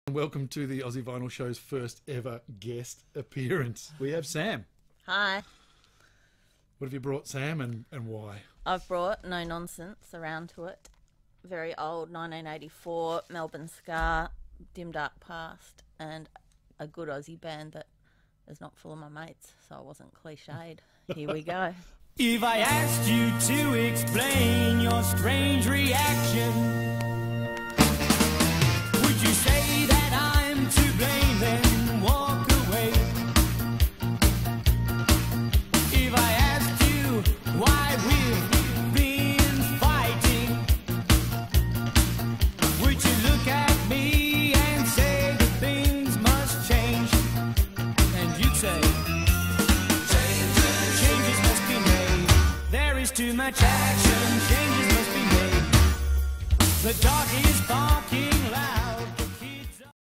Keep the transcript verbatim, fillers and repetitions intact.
Welcome to the Aussie Vinyl Show's first ever guest appearance. We have Sam. Hi. What have you brought, Sam, and, and why? I've brought No Nonsense around to it. Very old, nineteen eighty-four, Melbourne ska, dim dark past, and a good Aussie band that is not full of my mates, so I wasn't cliched. Here we go. If I asked you to explain your strange reaction